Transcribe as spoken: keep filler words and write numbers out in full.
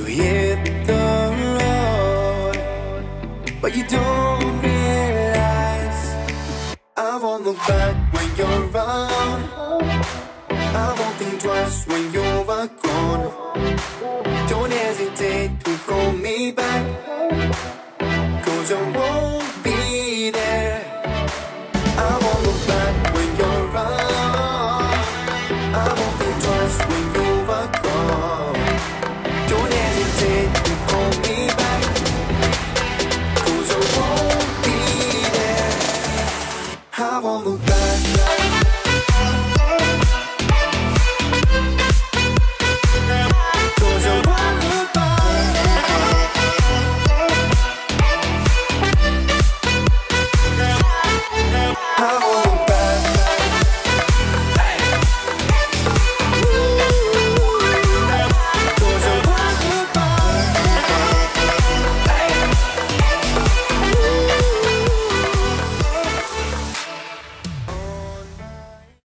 you hit the road, but you don't realize I won't look back when you're around.